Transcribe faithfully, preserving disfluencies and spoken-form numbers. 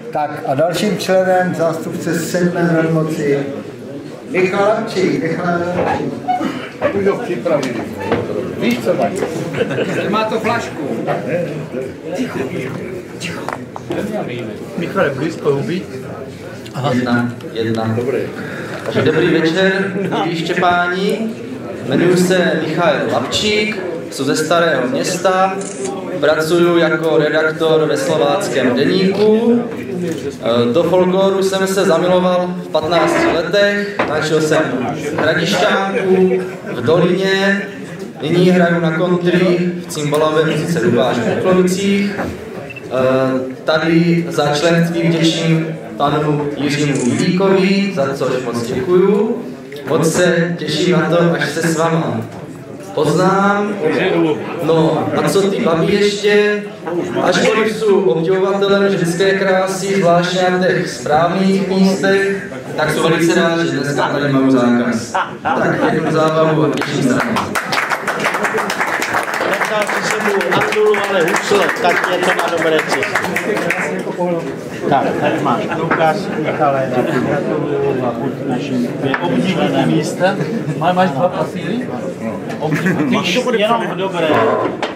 Tak a dalším členem zástupce sedmé velmoci Michal Lapčík. Michal Lapčík. Už ho připravili. Víš, co mají? Má to flašku. Ticho. Ticho. Michale, blízko huby. Jedna, jedna. Dobrý. Dobrý večer, milí Štěpáni. Jmenuji se Michal Lapčík, jsem ze Starého Města, pracuji jako redaktor ve Slováckém deníku. Do folkloru jsem se zamiloval v patnácti letech, načal jsem v Hradišťánku, v Dolině, nyní hraju na country v Cimbalovém sice Dubáš v Poklovicích. Tady za členství vděčím panu Jiřímu Víkovi, za což moc děkuju. Moc se těším na to, až se s váma poznám. No a co ty babi ještě, ačkoliv jsou obdivovatelem ženské krásy, zvláště na těch správných místech, tak jsou velice rád, že dneska tady mám zákaz. Tak pěknou zábavu a těším se na vás. Nechal si sebou Andulu, ale husle, tak je to na dobré cestě. Tak, tady máš průkaz, Michale, gratuluju a buď naším obdivujícím místem. Máš dva pasíry? Obdivující, jenom dobré.